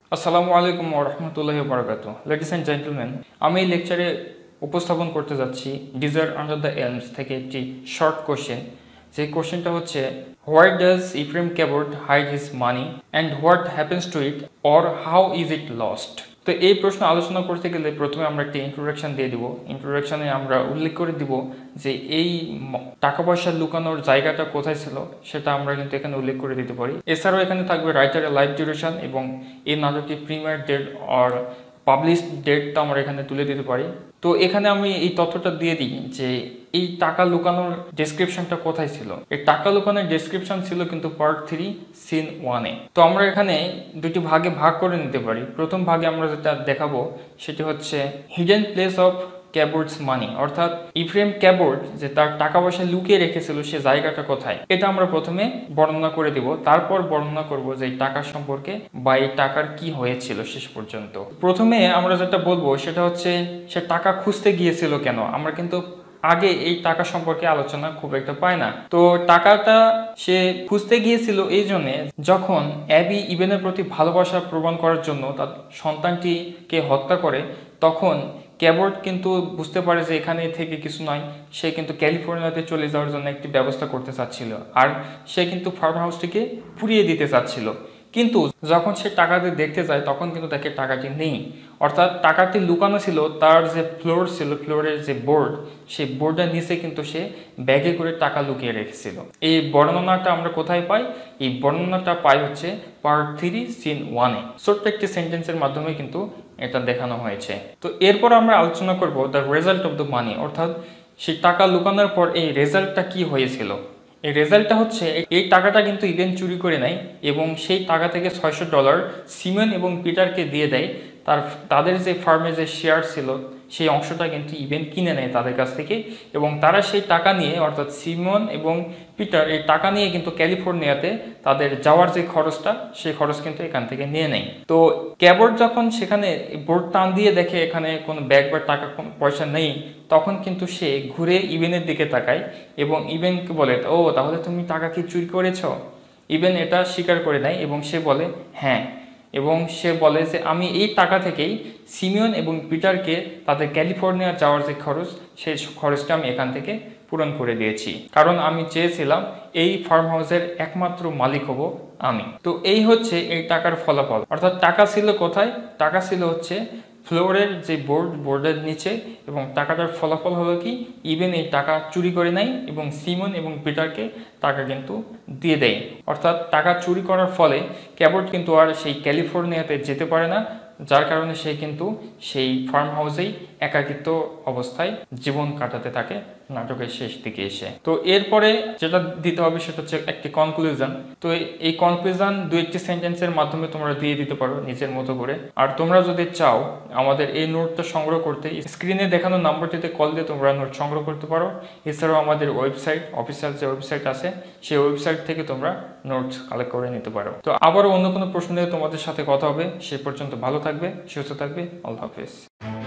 আসসালামু আলাইকুম ওয়া রাহমাতুল্লাহি ওয়া বারাকাতুহু। লেডিস এন্ড জেন্টলম্যান, আমি এই লেকচারে উপস্থাপন করতে যাচ্ছি ডিজায়ার আন্ডার দ্য এলমস থেকে একটি শর্ট কোশ্চেন। যে কোশ্চেনটা হচ্ছে, why does Ephraim Cabot hide his money and what happens to it or how is it lost. তো এই প্রশ্ন আলোচনা করতে গেলে প্রথমে আমরা একটি ইন্ট্রোডাকশন দিয়ে দিব। ইন্ট্রোডাকশনে আমরা উল্লেখ করে দিব যে এই টাকা পয়সা লুকানোর জায়গাটা কোথায় ছিল সেটা আমরা কিন্তু এখানে উল্লেখ করে দিতে পারি। এছাড়াও এখানে থাকবে রাইটারের লাইফ ডিউরেশন এবং এই নাটকটি প্রিমিয়ার ডেট আর পাবলিশ ডেটটা আমরা এখানে তুলে দিতে পারি। তো এখানে আমি এই তথ্যটা দিয়ে দিই যে এই টাকা লুকানোর ডেসক্রিপশনটা কোথায় ছিল। এই টাকা লুকানোর ডেসক্রিপশন ছিল কিন্তু পার্ট 3 সিন 1-এ। তো আমরা এখানে দুটি ভাগে ভাগ করে নিতে পারি। প্রথম ভাগে আমরা যেটা দেখাবো সেটি হচ্ছে hidden place of Cabot's money, অর্থাৎ ইফ্রেম ক্যাবট যে তার টাকা পয়সা লুকিয়ে রেখেছিল সে জায়গাটা কোথায়, এটা আমরা প্রথমে বর্ণনা করে দিব। তারপর বর্ণনা করব যে এই টাকা সম্পর্কে বা এই টাকার কি হয়েছিল শেষ পর্যন্ত। প্রথমে আমরা যেটা বলবো সেটা হচ্ছে সে টাকা খুঁজতে গিয়েছিল কেন। আমরা কিন্তু আগে এই টাকা সম্পর্কে আলোচনা খুব একটা পাই না। তো টাকাটা সে খুঁজতে গিয়েছিল এই জন্যে, যখন অ্যাবি ইভেনের প্রতি ভালোবাসা প্রমাণ করার জন্য তার সন্তানটিকে হত্যা করে, তখন ক্যাবট কিন্তু বুঝতে পারে যে এখানে থেকে কিছু নয়, সে কিন্তু ক্যালিফোর্নিয়াতে চলে যাওয়ার জন্য একটি ব্যবস্থা করতে চাচ্ছিল, আর সে কিন্তু ফার্ম হাউসটিকে পুড়িয়ে দিতে চাচ্ছিল। কিন্তু যখন সে টাকাটি দেখতে যায় তখন কিন্তু তাকে টাকাটি নেই, অর্থাৎ টাকাটি লুকানো ছিল তার যে ফ্লোর ছিল, ফ্লোরের যে বোর্ড, সেই বোর্ডের নিচে কিন্তু সে ব্যাগে করে টাকা লুকিয়ে রেখেছিল। এই বর্ণনাটা আমরা কোথায় পাই? এই বর্ণনাটা পাই হচ্ছে পার্ট 3 সিন 1-এ। ছোট্ট একটি সেন্টেন্সের মাধ্যমে কিন্তু এটা দেখানো হয়েছে। তো এরপর আমরা আলোচনা করব the result of the money, অর্থাৎ সেই টাকা লুকানোর পর এই রেজাল্টটা কি হয়েছিল। এই রেজাল্টটা হচ্ছে এই টাকাটা কিন্তু ইভেন চুরি করে নেয় এবং সেই টাকা থেকে $600 সিমন এবং পিটারকে দিয়ে দেয়। তাদের যে ফার্মে যে শেয়ার ছিল সেই অংশটা কিন্তু ইভেন কিনে নেয় তাদের কাছ থেকে, এবং তারা সেই টাকা নিয়ে, অর্থাৎ সিমন এবং পিটার এই টাকা নিয়ে কিন্তু ক্যালিফোর্নিয়াতে তাদের যাওয়ার যে খরচটা সেই খরচ কিন্তু এখান থেকে নিয়ে নেয়। তো ক্যাবট যখন সেখানে বোর্ড টান দিয়ে দেখে এখানে কোনো ব্যাগ বা টাকা কোনো পয়সা নেই, তখন কিন্তু সে ঘুরে ইভেনের দিকে তাকায় এবং ইভেনকে বলে, ও তাহলে তুমি টাকা কি চুরি করেছ? ইভেন এটা স্বীকার করে নেয় এবং সে বলে হ্যাঁ, এবং সে বলে যে আমি এই টাকা থেকেই সিমিয়ন এবং পিটারকে তাদের ক্যালিফোর্নিয়া যাওয়ার যে খরচ, সেই খরচটা আমি এখান থেকে পূরণ করে দিয়েছি, কারণ আমি চেয়েছিলাম এই ফার্ম হাউসের একমাত্র মালিক হব আমি। তো এই হচ্ছে এই টাকার ফলাফল। অর্থাৎ টাকা ছিল কোথায়? টাকা ছিল হচ্ছে ফ্লোরের যে বোর্ডের নিচে, এবং টাকাটার ফলাফল হলো কি, ইভেন এই টাকা চুরি করে নেয় এবং সিমন এবং পিটারকে টাকা কিন্তু দিয়ে দেয়। অর্থাৎ টাকা চুরি করার ফলে ক্যাবট কিন্তু আর সেই ক্যালিফোর্নিয়াতে যেতে পারে না, যার কারণে সে কিন্তু সেই ফার্ম হাউসেই একাকিত্ব অবস্থায় জীবন কাটাতে থাকে নাটকের শেষ দিকে এসে। তো এরপরে যেটা দিতে হবে সেটা হচ্ছে একটি কনক্লুশন। তো এই কনক্লুশন দু একটি সেন্টেন্সের মাধ্যমে তোমরা দিয়ে দিতে পারো নিজের মতো করে। আর তোমরা যদি চাও আমাদের এই নোটটা সংগ্রহ করতে, স্ক্রিনে দেখানো নাম্বারটিতে কল দিয়ে তোমরা নোট সংগ্রহ করতে পারো। এছাড়াও আমাদের ওয়েবসাইট, অফিসিয়াল যে ওয়েবসাইট আছে সেই ওয়েবসাইট থেকে তোমরা নোটস কালেক্ট করে নিতে পারো। তো আবারও অন্য কোনো প্রশ্ন নিয়ে তোমাদের সাথে কথা হবে। সে পর্যন্ত ভালো থাকবে, সুস্থ থাকবে। আল্লাহ হাফেজ।